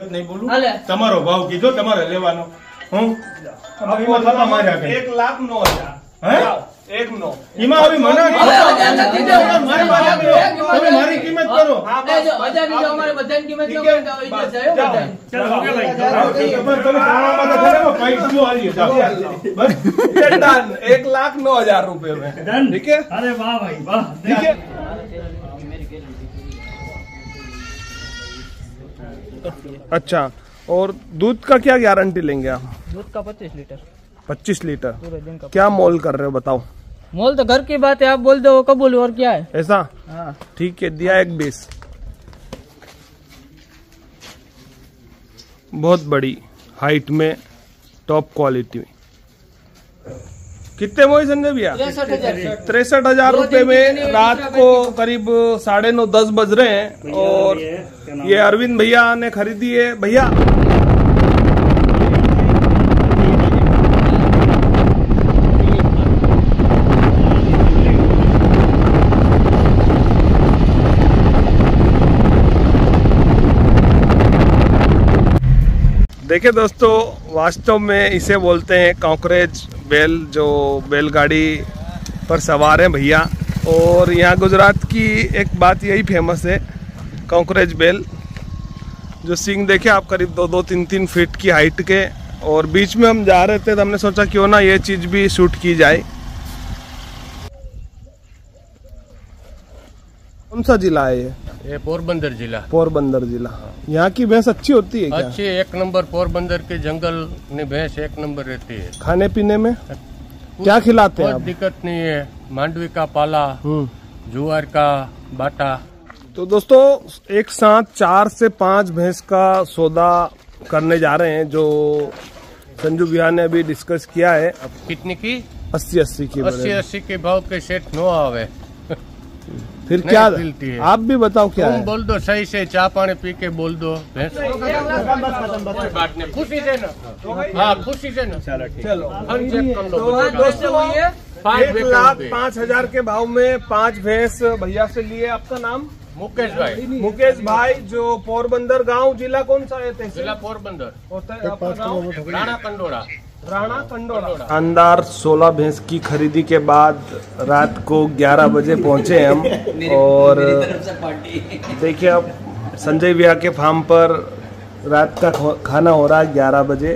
नहीं बोलू तमारो भाव कीधो तमारे लेवानो हूँ 1,09,000 1,09,000 ईमा अभी मना मारी कीमत करो हमारे बधाई कीमत डन 1,09,000 रुपए में ठीक है। अरे वाह भाई वाह, ठीक है। अच्छा, और दूध का क्या गारंटी लेंगे आप? दूध का 25 लीटर 25 लीटर पूरे दिन का। क्या मोल कर रहे हो बताओ? मोल तो घर की बात है, आप बोल दो कबूल, और क्या है। ऐसा हाँ ठीक है, दिया 1,20। बहुत बड़ी हाइट में, टॉप क्वालिटी में। कितने मोई संजय भैया? 63,000 रुपए में रात को करीब 9:30 10 बज रहे हैं और ये अरविंद भैया ने खरीदी है। भैया देखिए दोस्तों, वास्तव में इसे बोलते हैं कॉकरेज बैल, जो बैलगाड़ी पर सवार हैं भैया। और यहाँ गुजरात की एक बात यही फेमस है, कॉकरेज बैल, जो सींग देखे आप करीब 2-2, 3-3 फीट की हाइट के। और बीच में हम जा रहे थे तो हमने सोचा क्यों ना ये चीज़ भी शूट की जाए। कौन सा जिला है ये पोरबंदर जिला। पोरबंदर जिला। यहाँ की भैंस अच्छी होती है क्या? अच्छी, 1 नंबर। पोरबंदर के जंगल में भैंस 1 नंबर रहती है। खाने पीने में क्या खिलाते हैं? कोई दिक्कत नहीं है, मांडवी का पाला, जुआर का बाटा। तो दोस्तों, एक साथ 4 से 5 भैंस का सौदा करने जा रहे हैं, जो संजू भैया ने अभी डिस्कस किया है। अब कितने की? 80-80 की। 80-80 के भाव के सेट नो आवे। फिर क्या मिलती है? आप भी बताओ क्या तुम है? बोल दो सही से, चाय पानी पी के बोल दो। भैंस कोई बात नहीं, खुशी से ना। हाँ खुशी से ना। चलो दोस्तों, 1,05,000 के भाव में 5 भैंस भैया से लिए। आपका नाम? मुकेश भाई। मुकेश भाई, जो पोरबंदर गांव, जिला कौन सा है? जिला पोरबंदर होता है आपका गांव? राणा कंडोरा। राणा कंडोरा। शानदार 16 भैंस की खरीदी के बाद रात को 11 बजे पहुंचे हम। और देखिए, अब संजय भैया के फार्म पर रात का खाना हो रहा है 11 बजे।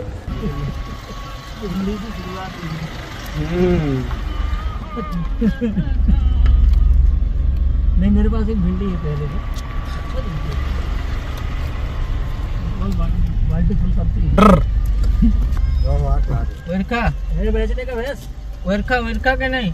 नहीं, मेरे पास एक भिंडी है पहले से। वर्खा है बेचने का भैंस? वर्खा के नहीं?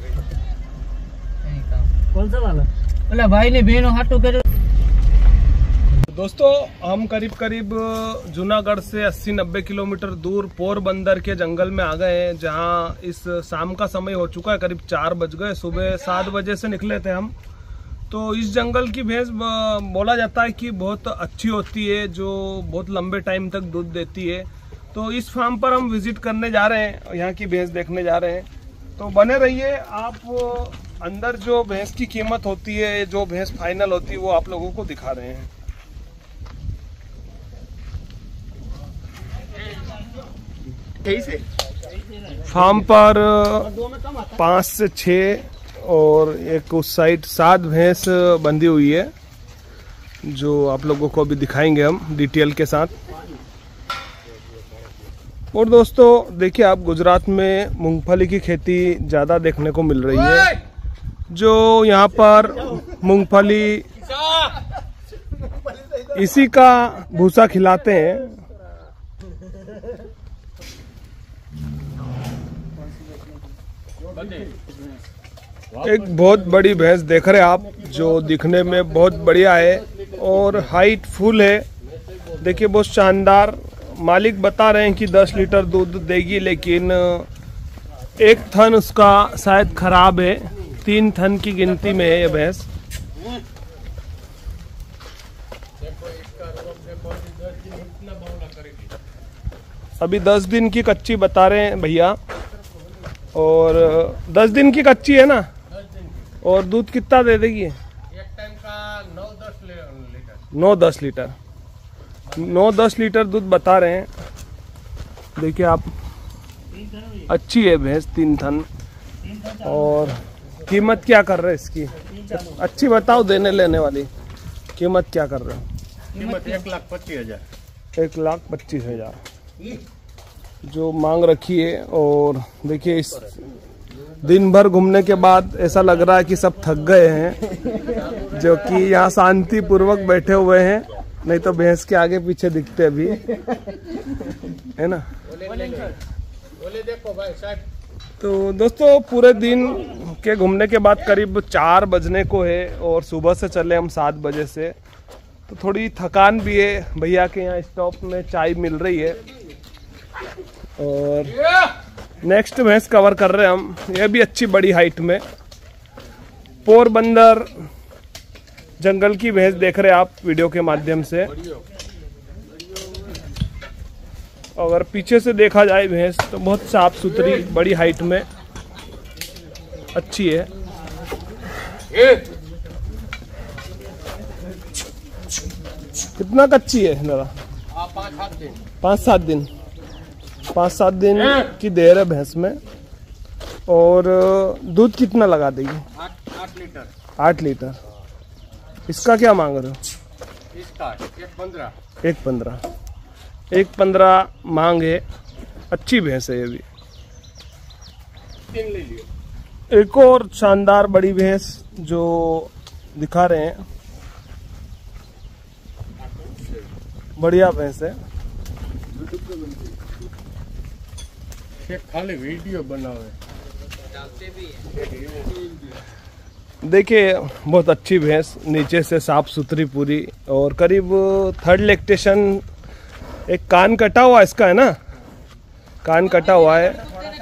कौन सा वाला? बोला भाई ने बहनों हाथों करे। दोस्तों, हम करीब जूनागढ़ से 80-90 किलोमीटर दूर पोरबंदर के जंगल में आ गए हैं, जहां इस शाम का समय हो चुका है, करीब 4 बज गए। सुबह 7 बजे से निकले थे हम। तो इस जंगल की भैंस बोला जाता है कि बहुत अच्छी होती है, जो बहुत लंबे टाइम तक दूध देती है। तो इस फार्म पर हम विजिट करने जा रहे हैं, यहाँ की भैंस देखने जा रहे हैं। तो बने रहिए आप। अंदर जो भैंस की कीमत होती है, जो भैंस फाइनल होती है, वो आप लोगों को दिखा रहे हैं। फार्म पर 5 से 6 और एक उस साइड 7 भैंस बंधी हुई है, जो आप लोगों को अभी दिखाएंगे हम डिटेल के साथ। और दोस्तों देखिए, आप गुजरात में मूंगफली की खेती ज़्यादा देखने को मिल रही है। जो यहाँ पर मूंगफली, इसी का भूसा खिलाते हैं। एक बहुत बड़ी भैंस देख रहे हैं आप, जो दिखने में बहुत बढ़िया है और हाइट फुल है। देखिए, बहुत शानदार। मालिक बता रहे हैं कि 10 लीटर दूध देगी, लेकिन एक थन उसका शायद खराब है। 3 थन की गिनती में है ये भैंस। अभी 10 दिन की कच्ची बता रहे हैं भैया, और 10 दिन की कच्ची है ना। और दूध कितना दे देगी? एक टाइम का 9-10 लीटर। 9-10 लीटर। 9-10 लीटर दूध बता रहे हैं। देखिए आप, अच्छी है भैंस, 3 थन। और कीमत क्या कर रहे हैं इसकी? अच्छी बताओ, देने लेने वाली कीमत क्या कर रहे हो? कीमत 1,25,000। 1,25,000 जो मांग रखी है। और देखिए, इस दिन भर घूमने के बाद ऐसा लग रहा है कि सब थक गए हैं, जो कि यहाँ शांति पूर्वक बैठे हुए हैं, नहीं तो भैंस के आगे पीछे दिखते अभी, है ना। बोले देखो भाई साहब। तो दोस्तों, पूरे दिन के घूमने के बाद करीब 4 बजने को है और सुबह से चले हम 7 बजे से, तो थोड़ी थकान भी है। भैया के यहाँ स्टॉप में चाय मिल रही है। और नेक्स्ट भैंस कवर कर रहे हैं हम, यह भी अच्छी बड़ी हाइट में, पोरबंदर जंगल की भैंस देख रहे हैं आप वीडियो के माध्यम से। अगर पीछे से देखा जाए भैंस तो बहुत साफ सुथरी, बड़ी हाइट में, अच्छी है। कितना कच्ची है जरा? 5-7 दिन 5-7 दिन की देर है भैंस में। और दूध कितना लगा देगी? 8 लीटर। 8 लीटर। इसका क्या मांग रहे हो? इसका 1,15। 1,15 मांग है। अच्छी भैंस है ये भी। 3 ले लियो। एक और शानदार बड़ी भैंस जो दिखा रहे हैं, बढ़िया भैंस है। खाली वीडियो बनाओ। देखिए, बहुत अच्छी भैंस, नीचे से साफ सुथरी पूरी। और करीब 3rd लैक्टेशन। एक कान कटा हुआ इसका, है ना, कान कटा हुआ है।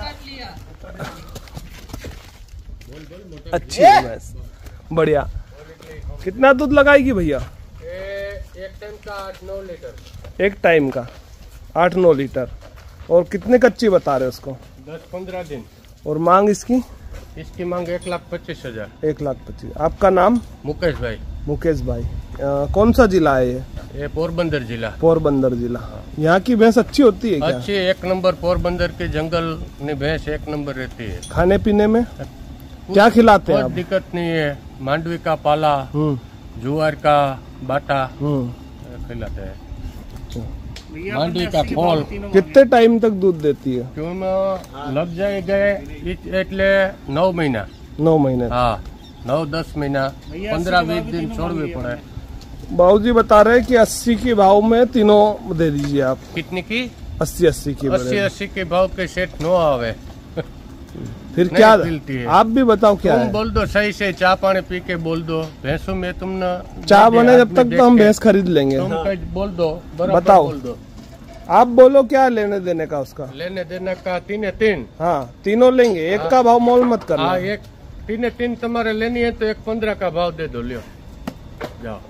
अच्छी है भैंस, बढ़िया। कितना दूध लगाएगी भैया? एक टाइम का 8-9 लीटर। एक टाइम का 8-9 लीटर। और कितने कच्ची बता रहे हो उसको? 10-15 दिन। और मांग इसकी? इसकी मांग 1,25,000। 1,25,000। आपका नाम? मुकेश भाई। मुकेश भाई। कौन सा जिला है ये? ये पोरबंदर जिला। पोरबंदर जिला। यहाँ की भैंस अच्छी होती है क्या? अच्छी, 1 नंबर। पोरबंदर के जंगल में भैंस 1 नंबर रहती है। खाने पीने में क्या खिलाते हैं आप? दिक्कत नहीं है। मांडवी का पाला, जुआर का बाटा खिलाते हैं। मांडवी का फॉल। कितने टाइम तक दूध देती है? क्यों लग जाएगा એટલે 9 महीना। 9 महीने। हाँ, 9-10 महीना, 15-20 दिन छोड़वे पड़े। बाबूजी बता रहे हैं कि 80 के भाव में तीनों दे दीजिए आप। कितनी की? 80 की। 80 के भाव के सेट नो आवे। फिर क्या मिलती है? आप भी बताओ क्या तुम है? बोल दो सही से, चाय पानी पी के बोल दो। भैंसों में तुमने चाय बने जब तक तो हम भैंस खरीद लेंगे। तुम बोल दो, बताओ। बोल दो। आप बोलो क्या लेने देने का उसका? लेने देने का 3 हाँ, तीनों लेंगे। एक का भाव मोल मत करना। हाँ, 3 तुम्हारे लेनी है तो 1,15 का भाव दे दो, लियो जाओ।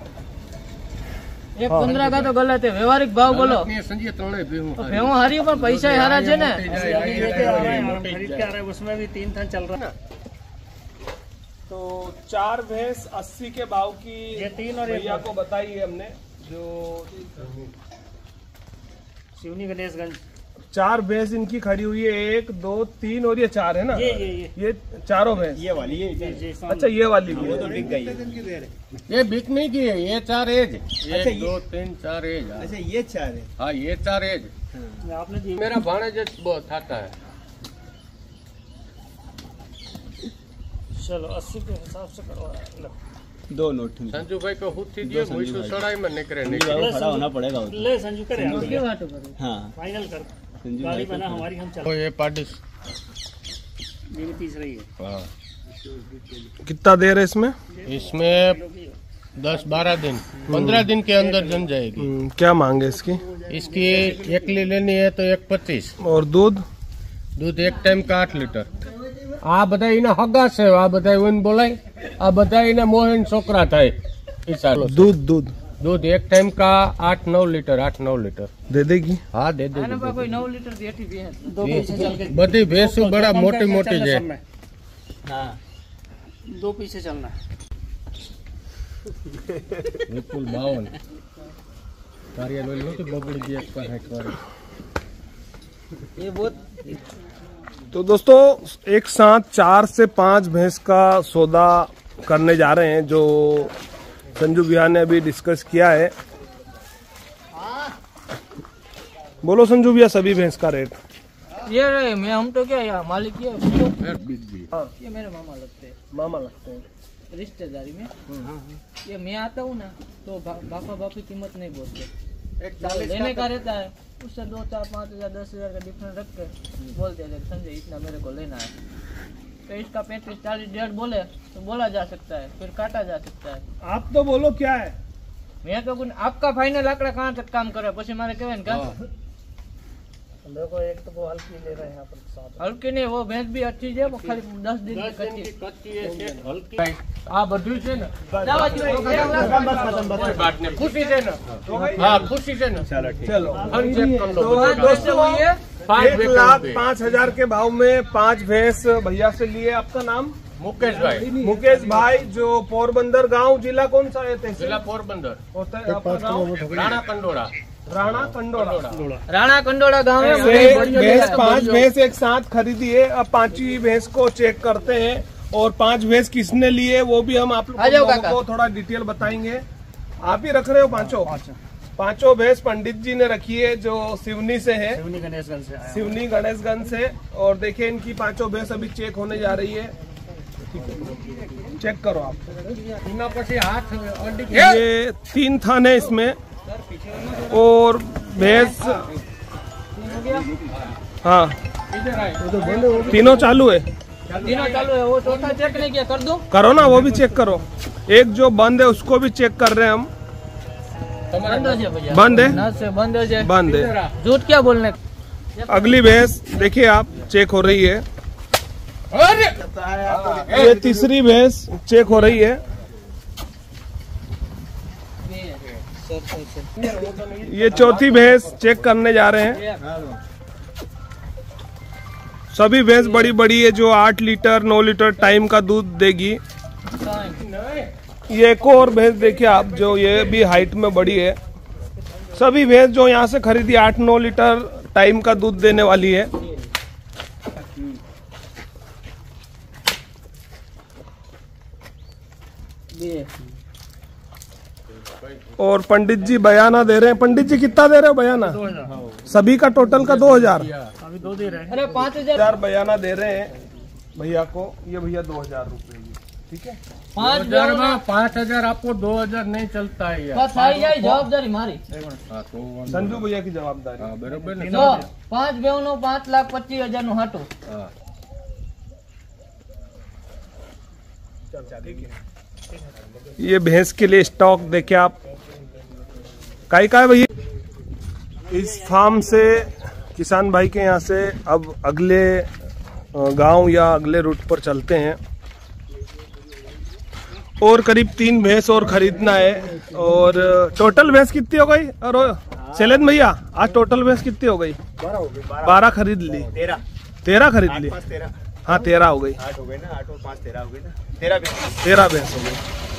1,15 का तो गलत है, व्यवहारिक भाव बोलो। संजय त्रणेय भेहूं हारी पर पैसा हारा है ना। खरीद के आ रहे, उसमें भी 3 थन चल रहा है। तो 4 भैंस 80 के भाव की ये 3 और भैया को बताई है हमने। जो शिवनी गणेशगंज 4 भैंस इनकी खड़ी हुई है, 1, 2, 3 और ये 4 है ना। ये चारों भैंस। ये वाली है। अच्छा, ये वाली भी वो है। तो बिक गई है। ये बिक नहीं की है, ये 4 एज। 1, 2, 3, 4 एज। अच्छा, ये 4 है। हाँ, ये 4 एज। आपने मेरा भाणेज बहुत आता है। चलो 80 के हिसाब से करवा 2 नोट। संजू भाई को खुद थी दिए, मुझे सड़ाई में निकले खड़ा होना पड़ेगा। ले संजू करे हाँ, फाइनल कर। संजू गाड़ी बना हमारी, हम चल। तो ये पार्टिस मेरी तीसरी है। हाँ। कितना देर है इसमें? इसमें 10-12 दिन, 15 दिन के अंदर जम जाएगी। क्या मांगे इसकी? इसकी 1 लेनी है तो 1,25। और दूध? दूध 1 टाइम का 8 लीटर। आ बधाई इना हगा से, आ बधाई ओन बोलाय, आ बधाई इना मोहन छोकरा थाय। दूध 1 टाइम का 8-9 लीटर। 8-9 लीटर दे देगी? हाँ, दे दे। 9 लीटर देती भैंस। 2 पीछे चल के बधी भैंसू बड़ा मोटी मोटी है। हाँ, 2 पीछे चलना। विपुल 52। કાર્ય લોહી નહોતું બગડી ગઈ 160 વાળી. ये बहुत तो दोस्तों एक साथ 4 से 5 भैंस का सौदा करने जा रहे हैं, जो संजू भैया ने अभी डिस्कस किया है। बोलो संजू भैया सभी भैंस का रेट। ये रहे मैं हम तो क्या यार मालिक ये ये मेरे मामा लगते हैं। मामा लगते हैं रिश्तेदारी में। ये मैं आता हूँ ना तो बापा बापी कीमत नहीं बोलते, लेने का रहता है उससे 2, 4, 5 हजार 10 हजार का डिफरेंस रख के बोलते हैं संजय इतना मेरे को लेना है, तो इसका 35, 40 डेढ़ बोले तो बोला जा सकता है, फिर काटा जा सकता है। आप तो बोलो क्या है। मैं तो आपका फाइनल आंकड़ा कहाँ तक काम करे પછી મારે કહેવાય ને का देखो एक तो वो हल्की ले रहे हैं यहाँ पर साथ। हल्की नहीं, वो भैंस भी अच्छी है, वो खाली 10 दिन की कच्ची કચ્ચી છે હલકી. આ બધું છે ને जावा जी કોઈ વાત નહીં. ખુશી છે ને? હા ખુશી છે ને? चलो हम चेक कर लो. तो दोस्तों 1,05,000 के भाव में 5 भैंस भैया से लिए। आपका नाम? મુકેશ ભાઈ, मुकेश भाई, जो पोरबंदर गांव, जिला कौन सा है? तहसील જિલ્લા પોરબંદર, होता है आपका गांव? રાણા કંડોળા. राणा कंडोला। राणा कंडोला गाँव में भैंस 5 भैंस एक साथ खरीदी है। अब 5वीं भैंस को चेक करते हैं और 5 भैंस किसने लिए वो भी हम आप लोगों को थोड़ा डिटेल बताएंगे। आप ही रख रहे हो पांचों भैंस पंडित जी ने रखी है, जो सिवनी से है, सिवनी गणेशगंज से। और देखिए इनकी 5 भैंस अभी चेक होने जा रही है। चेक करो आप। એના પછી હાથ અડી ये 3 थान है इसमें और भैंस, हाँ तीनों चालू है। तीनों चालू है, वो चौथा चेक नहीं किया, कर दूं? करो ना, वो भी चेक करो। एक जो बंद है उसको भी चेक कर रहे हैं हम। बंद हो जाए भैया, बंद है, नस से बंद हो जाए, बंद है। झूठ क्या बोलने। अगली भैंस देखिए आप, चेक हो रही है। ये तीसरी भैंस चेक हो रही है। ये चौथी भैंस चेक करने जा रहे हैं। सभी भैंस बड़ी बड़ी है, जो 8 लीटर 9 लीटर टाइम का दूध देगी। ये एक और भैंस देखिए आप, जो ये भी हाइट में बड़ी है। सभी भैंस जो यहाँ से खरीदी 8-9 लीटर टाइम का दूध देने वाली है। और पंडित जी बयाना दे रहे हैं। पंडित जी कितना दे रहे हो बयाना? सभी का टोटल का 2,000। अरे 5,000 बयाना दे रहे हैं भैया को। ये भैया 2,000 रुपए की, ठीक है। 5,000 में 5,000 आपको 2,000 नहीं चलता है यार. बस आई जाए जवाबदारी मारी. हाँ, तो संजू भैया की जवाबदारी। हाँ, बरोबर ने. तो 5 બેવનો 5,25,000 નું હાટું. हाँ. ये भैंस के लिए स्टॉक देखे आप, काई का है भैया। इस फार्म से किसान भाई के यहाँ से अब अगले गांव या अगले रूट पर चलते हैं। और करीब 3 भैंस और खरीदना है। और टोटल भैंस कितनी हो गई? और शैलेंद्र भैया आज टोटल भैंस कितनी हो गई? 12 खरीद ली। 13 खरीद ली। हाँ 13 हो गई। 8 हो गए ना, 8 और 5 13 हो गई ना। 13 भैंस हो गई।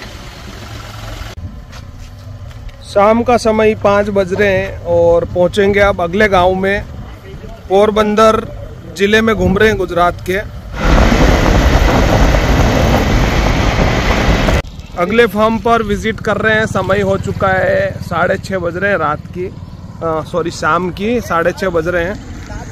शाम का समय 5 बज रहे हैं और पहुंचेंगे अब अगले गांव में। पोरबंदर जिले में घूम रहे हैं गुजरात के। अगले फार्म पर विजिट कर रहे हैं। समय हो चुका है 6:30 बज रहे हैं रात की, सॉरी शाम की 6:30 बज रहे हैं।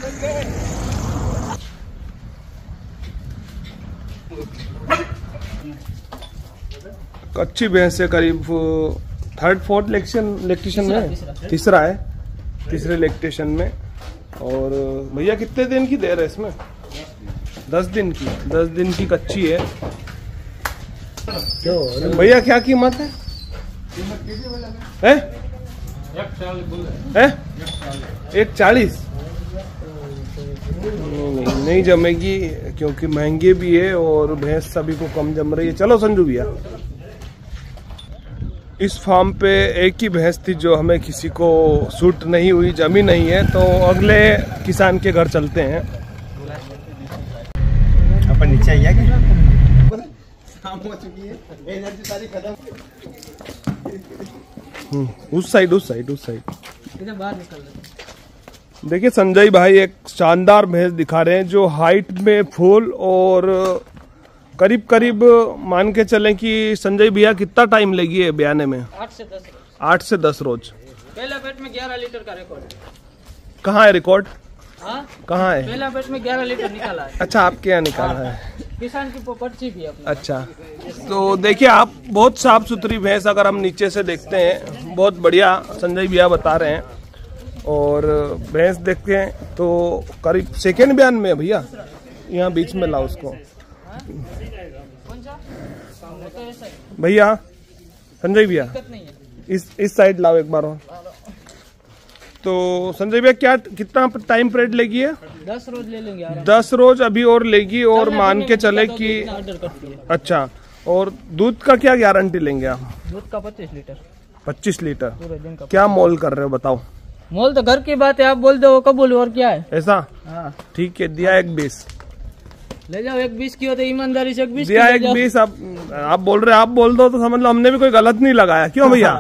कच्ची भैंस है, करीब 3rd 4th लैक्टेशन में, तीसरा है, तीसरे लैक्टेशन में। और भैया कितने दिन की देर है इसमें? 10 दिन की। 10 दिन की कच्ची है। भैया क्या कीमत है? 140? नहीं जमेगी, क्योंकि महंगी भी है और भैंस सभी को कम जम रही है। चलो संजू भैया, इस फार्म पे एक ही भैंस थी जो हमें किसी को सूट नहीं हुई, जमी नहीं है, तो अगले किसान के घर चलते हैं। अपन नीचे आइए क्या? शाम हो चुकी है, एनर्जी सारी खत्म। उस साइड इधर बाहर निकल रहे। देखिए संजय भाई एक शानदार भैंस दिखा रहे हैं जो हाइट में फुल और करीब करीब मान के चलें कि संजय भैया कितना टाइम लेगी है ब्याने में? 8 से 10 रोज। 8 से 10 रोज। पहला पेट में 11 लीटर का रिकॉर्ड। कहाँ है रिकॉर्ड? हाँ, कहाँ है? पहला पेट में 11 लीटर निकाला है। अच्छा, आपके यहाँ निकाला है? किसान की पर्ची भी है अपने। अच्छा, तो देखिए आप बहुत साफ सुथरी भैंस अगर हम नीचे से देखते हैं, बहुत बढ़िया संजय भैया बता रहे हैं। और भैंस देखते हैं तो करीब सेकेंड बयान में भैया, यहाँ बीच में लाओ उसको भैया, संजय भैया इस साइड लाओ एक बार और। तो संजय भैया क्या कितना टाइम पीरियड लेगी है? 10 रोज ले लेंगे। 10 रोज अभी और लेगी और मान के चले कि अच्छा, और दूध का क्या गारंटी लेंगे आप? दूध का 25 लीटर। 25 लीटर पूरे दिन का। क्या मोल कर रहे हो बताओ? मोल तो घर की बात है, आप बोल दो कबूल, और क्या है? ऐसा? हाँ ठीक है, दिया 1.20 ले जाओ। 1.20 की हो तो ईमानदारी से 1.20 दिया 1.20। आप बोल रहे, आप बोल दो तो समझ लो हमने भी कोई गलत नहीं लगाया, क्यों भैया?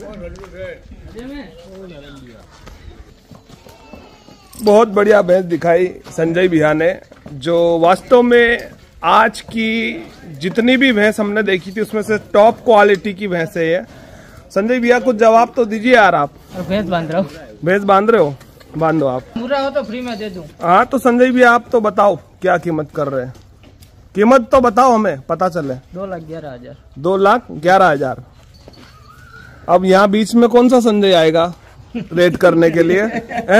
बहुत बढ़िया भैंस दिखाई संजय भैया ने, जो वास्तव में आज की जितनी भी भैंस हमने देखी थी उसमें से टॉप क्वालिटी की भैंस है ये। संजय भैया कुछ जवाब तो दीजिए यार आप। भैंस बांध रहा हूँ। भैंस बांध रहे हो? बांधो आप। पूरा हो तो फ्री में दे दूं। हाँ तो संजय भैया आप तो बताओ क्या कीमत कर रहे हैं? कीमत तो बताओ हमें पता चले। 2,11,000। 2,11,000। अब यहाँ बीच में कौन सा संजय आएगा रेट करने के लिए?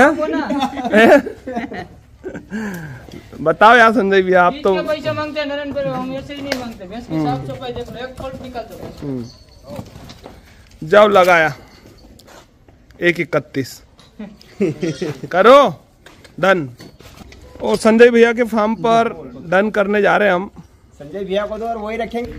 बताओ यार संजय भैया, आप तो पैसे मांगते हैं नरेंद्र, हम ऐसे ही नहीं मांगते। भैंस की साफ सफाई देख लो, एक फोल्ड निकाल दो। जाओ लगाया 1,31 करो डन। और संजय भैया के फार्म पर डन करने जा रहे हैं हम। संजय भैया को तो और वही रखेंगे।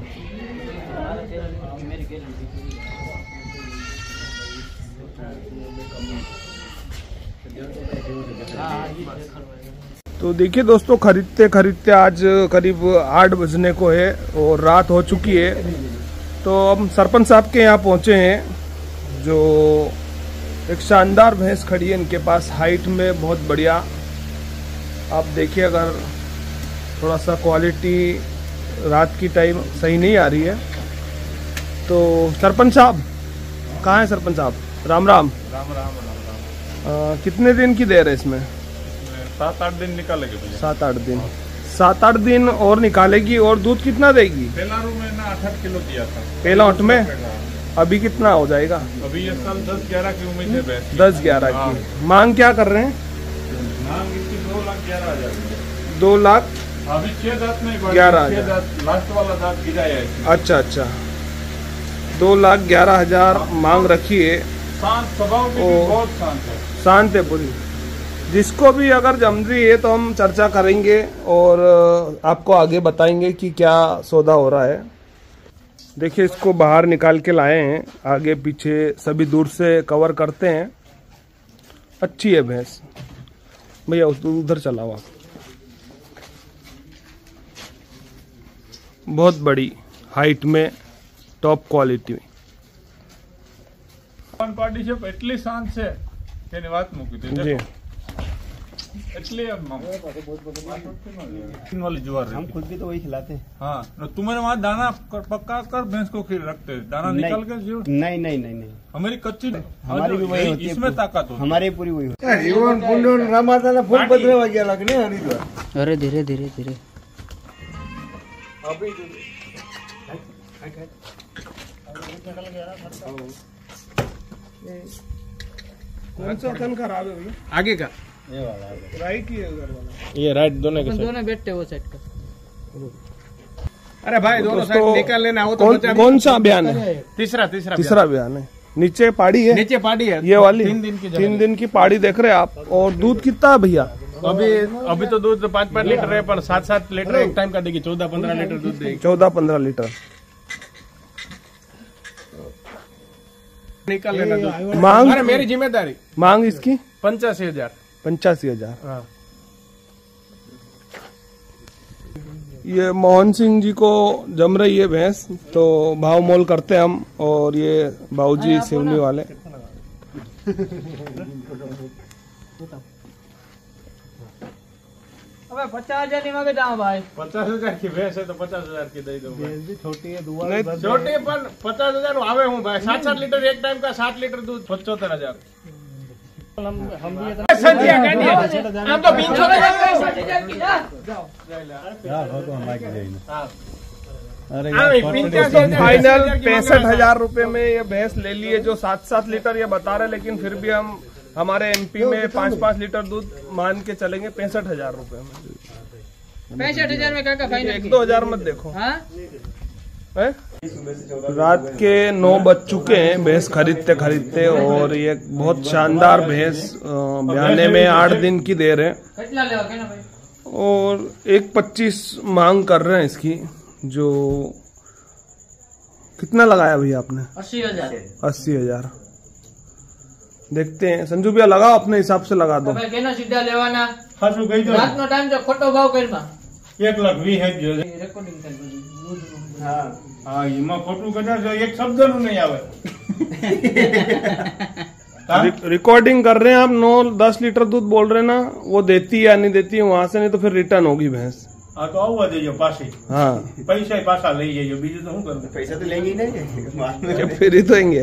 तो देखिए दोस्तों, खरीदते खरीदते आज करीब 8 बजने को है और रात हो चुकी है। तो हम सरपंच साहब के यहाँ पहुँचे हैं, जो एक शानदार भैंस खड़ी है इनके पास, हाइट में बहुत बढ़िया। आप देखिए, अगर थोड़ा सा क्वालिटी रात की टाइम सही नहीं आ रही है तो सरपंच साहब कहाँ है? सरपंच साहब राम राम। राम राम राम राम। कितने दिन की देर है इसमें? 7-8 दिन निकालेगी भैया। 7-8 दिन। 7-8 दिन और निकालेगी। और दूध कितना देगी? पहला रूम में ना 8 किलो दिया था पहला उठ में। अभी कितना हो जाएगा? अभी ये साल 10-11 की उम्मीद है भैंस की। 10-11 की। मांग क्या कर रहे हैं? मांग इसकी 2,11,000। 2 लाख अभी 6 दांत में 11,000 लास्ट वाला दांत गिराया है। अच्छा अच्छा, 2,11,000 मांग रखी है। शांत स्वभाव भी बहुत शांत है। शांत है पूरी। जिसको भी अगर जम रही है तो हम चर्चा करेंगे और आपको आगे बताएंगे कि क्या सौदा हो रहा है। देखिए, इसको बाहर निकाल के लाए हैं, आगे पीछे सभी दूर से कवर करते हैं। अच्छी है भैंस भैया, उधर चलाओ आप। बहुत बड़ी हाइट में, टॉप क्वालिटी में। પાર્ટીશિપ એટલી શાંત છે કે એની વાત મૂકી હતી जी એટલી वाली जुआर हम खुद भी तो वही खिलाते हैं। हाँ, तुम्हारे वहाँ दाना पक्का कर भैंस को खीर रखते हैं, दाना निकाल के जीव। नहीं नहीं नहीं नहीं, हमारी कच्ची हमारी भी वही होती है। इसमें ताकत होती हमारी पूरी वही होती है। अरे धीरे धीरे धीरे। कौन सा थन खराब है भैया? आगे का राइट ही है उधर वाला। ये राइट दोनों के दोनों बैठते वो सेट का। अरे भाई दोनों साइड निकाल लेना हो तो कौन सा बयान है? तीसरा बयान है। नीचे पहाड़ी है, नीचे पार्टी है ये वाली 3 दिन की पहाड़ी देख रहे हैं आप। और दूध कितना है भैया? अभी तो दूध 5-5 लीटर है, पर 7-7 लीटर एक टाइम का देगी। 14-15 लीटर दूध देगी। 14-15 लीटर निकाल लेना दूध। मांग? अरे मेरी जिम्मेदारी। मांग इसकी 85,000। 85,000। हाँ। ये मोहन सिंह जी को जम रही है भैंस, तो भाव मोल करते हैं हम। और ये बाबूजी सिवनी वाले। अबे 50,000 नहीं मांगे जाओ भाई। 50,000 की भैंस है तो 50,000 की दे दो। भी छोटी है, दुआ नहीं, छोटी पर 50,000 आवे हूँ भाई। 7-7 लीटर एक टाइम का, 7 लीटर दूध 75,000। हम भी हम तो 50,000 की ना। फाइनल 65,000 रुपए में ये भैंस ले लिए, जो 7-7 लीटर ये बता रहे, लेकिन फिर भी हम हमारे एमपी में 5-5 लीटर दूध मान के चलेंगे 65,000 रुपए में। 65,000 में क्या फाइनल? 1-2 हजार मत देखो। हाँ? है? रात के 9 बज चुके हैं भैंस खरीदते खरीदते, और ये बहुत शानदार भैंस ब्याने में 8 दिन की देर है, कितना लेगा क्या ना भाई? और 1.25 मांग कर रहे हैं इसकी। जो कितना लगाया भैया आपने? 80,000। 80,000। देखते हैं संजू भैया, लगाओ अपने हिसाब से लगा दो। भाई केना सीधा लेवाना? खासू कही दो। रात नो टाइम जो खोटो भाव करमा 1,20,000 है जो। રેકોર્ડિંગ કરી દીધું. હા એમાં ખોટું કદાચ એક શબ્દ નું નહીં આવે. रिकॉर्डिंग कर रहे हैं आप। 9-10 लीटर दूध बोल रहे हैं ना, वो देती है या नहीं देती है वहां से, नहीं तो फिर रिटर्न होगी भैंस। हाँ तो આવવા દેજો પાછી. हाँ પૈસા પાછા લઈ જજો, બીજું તો શું કરું? पैसा तो लेंगे ही नहीं। फिर ही तो देंगे।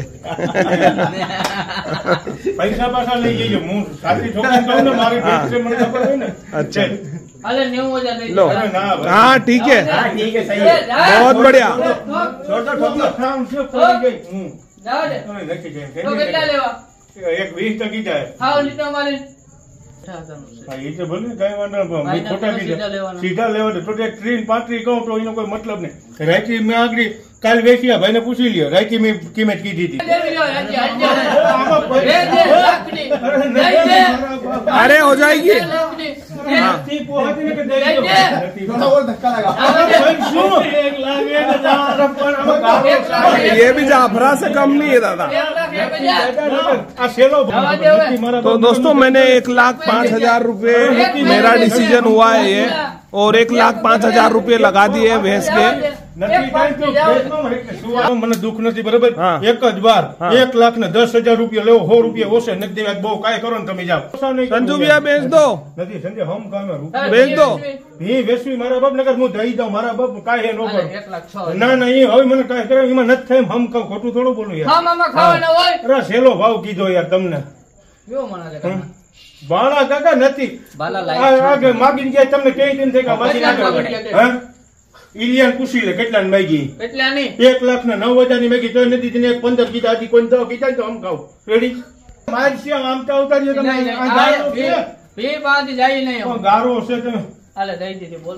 પૈસા પાછા લઈ જજો. હું સાચી છોકરી કહું ને, મારી ભેટ છે મને ખબર હોય ને. अच्छा અલે 90,000 લઈ लो, અરે ના ભાઈ. हाँ ठीक है, ठीक है, सही है। बहुत बढ़िया। છોડ દો ઠોકલો. સામ છે પડી ગઈ. હું જાવ દે. તમે લખી જાય. તો કેટલા લેવા? 1,20 તો કીધા. હાવ લીટર મારે 18,000 છે. હા એ તો ભલે કઈ વાંધો નહીં. ભાઈ ખોટા ના સીધા કીધા. લેવાના. સીધા લેવા દે. તો 30-35 કહું તો એનો કોઈ મતલબ નહીં. રાયકી મેં આગળ કાલ વેચ્યા, ભાઈને પૂછી લ્યો. રાયકી મેં કિંમત કીધી હતી. લેવી લો આજે આજે. દે લાખની. દઈ દે. अरे हो जाएगी। લાખની. તી પોહાતી ને કે દઈ દો. દઈ દે. और धक्का लगा। ભાઈ શું 1,00,000 પણ આમાં ये भी जाफरा से कम नहीं है दादा। 1,01,000. આ સેલો જવા દે હવે. મારા तो दोस्तों मैंने 1,05,000 रुपए, मेरा डिसीजन हुआ है ये, और 1,05,000 रुपए लगा दिए भैंस के। નથી કાંઈ તો ભેટનો એટલે સુવા મને દુઃખ નથી, બરાબર? હા. એક જ વાર હા. 1,10,000 રૂપિયા લેવો, 100 રૂપિયા ઓછે નથી દેવા. બહુ કાંઈ કરો ને તમે જાઓ. संजू भैया बेच दो, નથી સંજય હમ કામે बेच दो। એ વેસવી મારા બાપ નગર હું દઈ દઉં. મારા બાપ કાંઈ એ નો અલે કરું. 1,06,000. ના ના એ હવે મને કાંઈ કરે એમાં નથી થાય. હમ કહું ખોટું થોડું બોલું યાર. હા મામા ખાવાના હોય. અરે સેલો ભાવ કીધો યાર તમને. કેવો મણા કે બાળા કાકા નથી. બાલા આ માગીને ગયા તમને કઈ દિન થઈ કે માગી ના કેટલા કરે. માગ્યા? હા ઇલિયન પૂછી લે કેટલા માગી. કેટલા ની? 1,09,000 ની મેગી તો નથી દીધી. 15 કીધા હતી. કોઈ તો કીધા તો આમ ખાવ. રેડી માર છે આમ તો ઉતારીએ તમે. નહીં, આ ગારો છે. બે પાંચ જાય નહીં પણ ગારો છે તમે. હાલે દઈ દીધી બોલ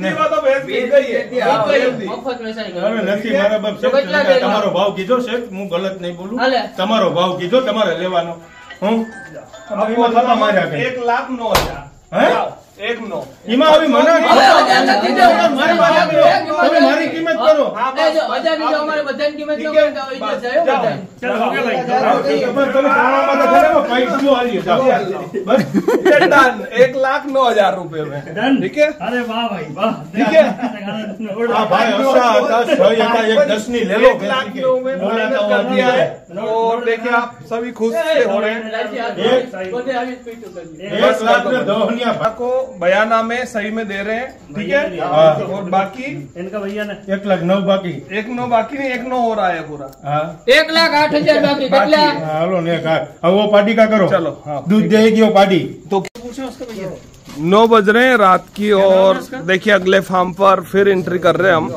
મફત વેચાઈ ગયો. હવે નથી મારા બાપ તો કેટલા સાહેબ, દેવા? તમારો ભાવ કીધો છે. હું ગલત નહીં બોલું. હાલે. તમારો ભાવ કીધો તમારે લેવાનો. હું એમાં થતા માર્યા કઈ. 1,09,000। હે? 1,09,000। એમાં હવે મને હવે 1,000 નથી દેવું. મારી વાત કરો. તમે મારી કિંમત કરો. એ જો 1,000 ની જો અમારે બધાની કિંમત ન કરે તો ઇજ્જત જાય હો બધાની. તમે ખાવામાં તો ખરા એમાં પૈસું આલીએ. જાઓ. બસ. डन 1,09,000 रुपए में, ठीक है। अरे वाह भाई वाह। ठीक है। આ ભાઈ હસા હતા. 6 હતા. 1,10 ની ले लो. 1,00,000 में मेहनत कर दिया है, और देखिए आप सभी खुश से हो रहे हैं। રાજ્ય હાથ બધે આવી પીટું કરી. 1,10,000 ની આ को बयाना में सही में दे रहे हैं, ठीक है। हाँ। और बाकी इनका भैया ने 1,09,000 बाकी. 1,09,000 बाकी नहीं, 1,09,000 हो रहा है पूरा। હા 1,08,000 બાકી કેટલા? હા, હાલો ને કા. હવે वो पार्टी का करो. चलो, हाँ। दूध दे गयो पार्टी. तो 9 बज रहे हैं रात की, और देखिए अगले फार्म पर फिर एंट्री कर रहे हैं हम।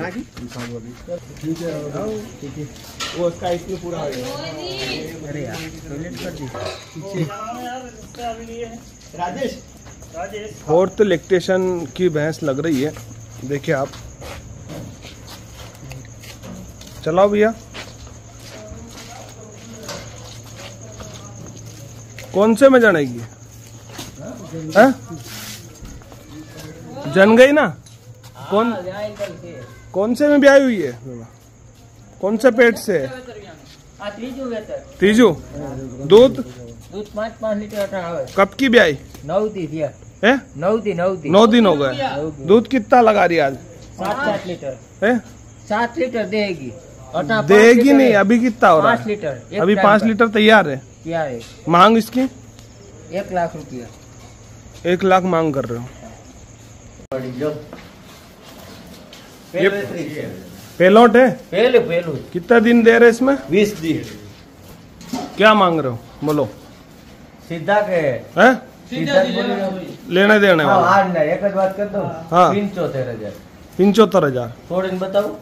राजेश 4th लैक्टेशन की भैंस लग रही है, देखिए आप। चलाओ भैया। कौन से में जनेगी? हैं? जन गई ना? कौन से में ब्याई हुई है? कौन से पेट से है? આ ત્રીજું વેતર. तीजू। दूध દૂધ 5-5 લીટર અટાણ આવે. कब की ब्याई? 9 થી થયા. है? 9 दिन हो गए। दूध कितना लगा रही आज? 7 लीटर है? 7 लीटर देगी। देगी नहीं, अभी कितना हो रहा 5 है? लीटर अभी 5 लीटर तैयार है। क्या है? मांग इसकी 1 लाख रुपया। 1 लाख मांग कर रहे हो। ये पेलोट है? पहले कितना दिन दे रहे इसमें? 20 दिन। क्या मांग रहे हो बोलो? सीधा के है? सीधा लेने देने वाला। आज ना एक बात कर दो। हाँ। 75,000 75,000। थोड़े बताओ।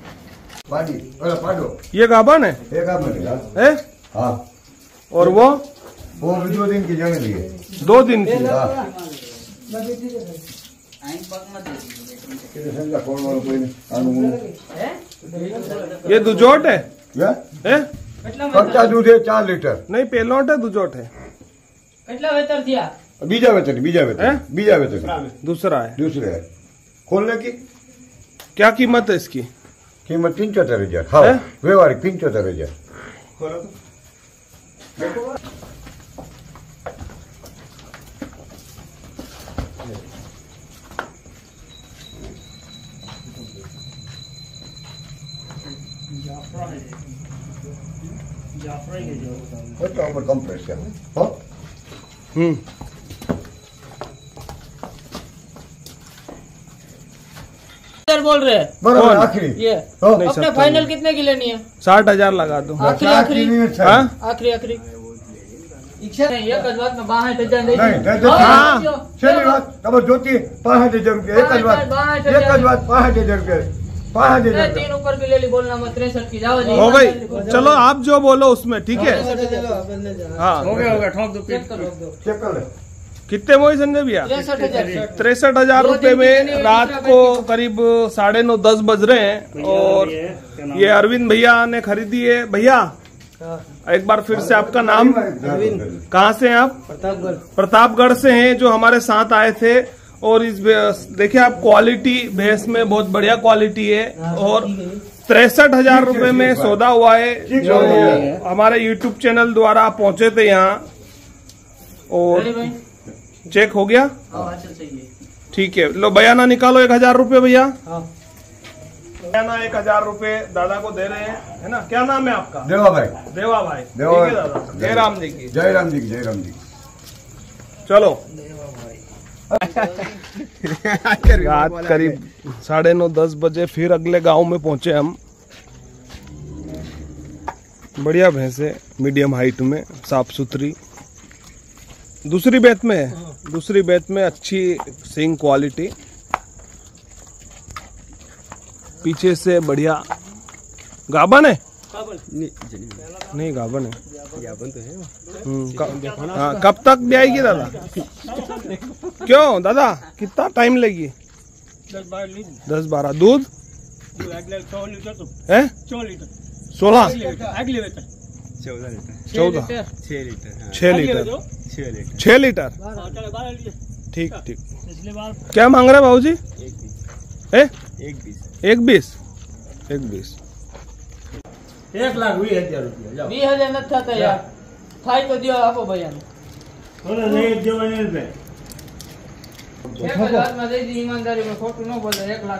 ये गाभन है? है? हाँ, और वो वो 2 दिन की जमी ली है। 2 दिन की। ये दुजोट है? है? कच्चा दूध है 4 लीटर। नहीं, पेलोट है दुजोट है? કેટલા વેતર થયા? बीजा वेतन दूसरा है। दूसरे है। खोलने की क्या कीमत है इसकी? कीमत 75,000। हाँ, है? व्यवहारिक 75,000। कम प्राइस का। हाँ? बोल रहे हैं बराबर आखिरी। ये हाँ? अपने फाइनल कितने की लेनी है? 60,000 लगा दो। आखिरी हाँ? आखिरी इच्छा नहीं एक बात में 62,000 नहीं, हाँ। छेली बात खबर जोती 5,000 रुपया। एक बात 5,000 रुपया। 5,000 3 ऊपर की ले ली बोलना मत 63 की जाओ हो गई। चलो आप जो बोलो उसमें ठीक है। हाँ, हो गया ठोक दो। चेक कर लो। चेक कर ले। कितने मोई संजय भैया? 63,000 63,000 रुपए में रात को करीब 9:30 10 बज रहे हैं और ये अरविंद भैया ने खरीदी है। भैया एक बार फिर से आपका नाम? कहाँ से हैं आप? प्रतापगढ़ से हैं, जो हमारे साथ आए थे। और इस देखिए आप क्वालिटी भैंस में बहुत बढ़िया क्वालिटी है और 63,000 रुपए में सौदा हुआ है, जो हमारे YouTube चैनल द्वारा पहुंचे थे यहाँ। और चेक हो गया? ठीक है, लो बयाना निकालो 1,000 रुपए भैया। बयाना 1,000 रुपए दादा को दे रहे हैं, है ना? क्या नाम है आपका? देवा भाई। देवा भाई। देवा ठीक है दादा। जय राम जी की। जय राम जी की। जय राम जी। चलो रात करीब 9:30 10 बजे फिर अगले गांव में पहुंचे हम। बढ़िया भैंस है, मीडियम हाइट में, साफ सुथरी। दूसरी बैत में है, दूसरी बैत में अच्छी सिंग क्वालिटी, पीछे से बढ़िया। गाभन है? नहीं गाभन है। हाँ, कब तक भी आएगी दादा? क्यों दादा, कितना टाइम लेगी? 10-12 दूध है? 16 14 6 लीटर। ठीक ठीक। क्या मांग रहे भाऊ जी? 1,20 1,20,000 रुपया। 20,000 નથી થતા યાર થાય તો દિયો આપો ભૈયા नहीं देवाने पे એક વાત માં દઈ દી ઈમાનદારી માં ખોટું ન બોલે 1,10,000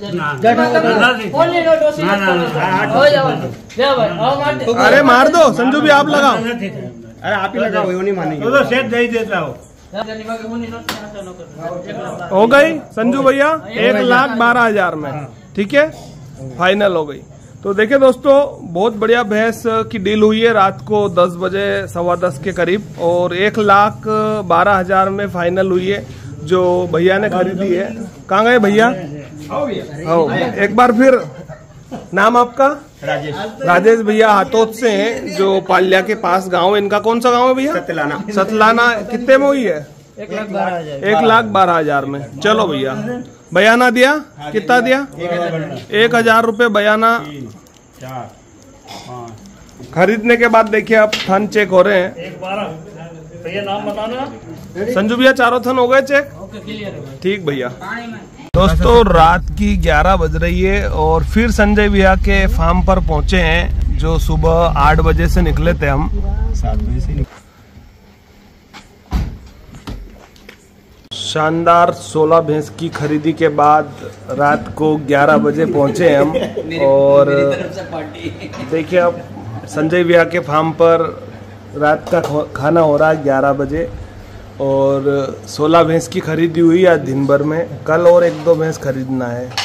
ઓનલી નોટ ઓસી હો જાવ જા ભાઈ હવે માર अरे मार दो संजू भी, आप लगाओ। अरे आप ही लगाओ, वो नहीं मानेंगे। तो सेट दे देता हो। જાની બાકી હોની નોટ આશા ન કરો हो गई संजू भैया 1,12,000 में। ठीक है, फाइनल हो गई। तो देखिए दोस्तों, बहुत बढ़िया भैंस की डील हुई है रात को 10 बजे 10:15 के करीब और 1,12,000 में फाइनल हुई है, जो भैया ने खरीदी है। कहाँ गए भैया? आओ एक बार फिर। नाम आपका? राजेश भैया हाथोद से हैं, जो पाल्या के पास गांव है। इनका कौन सा गांव है भैया? सतलाना। कितने में हुई है? 1,12,000 में। चलो भैया, बयाना दिया? कितना दिया? 1,000 रुपए बयाना। खरीदने के बाद देखिए आप थन चेक हो रहे हैं। एक बार भैया नाम बताना। संजू भैया चारों थन हो गए चेक? ओके क्लियर है ठीक भैया। दोस्तों रात की 11 बज रही है और फिर संजय भैया के फार्म पर पहुंचे हैं, जो सुबह 8 बजे से निकले थे हम। शानदार 16 भैंस की खरीदी के बाद रात को 11 बजे पहुंचे हम। और देखिए अब संजय भैया के फार्म पर रात का खाना हो रहा है 11 बजे और 16 भैंस की खरीदी हुई आज दिन भर में। कल और 1-2 भैंस खरीदना है।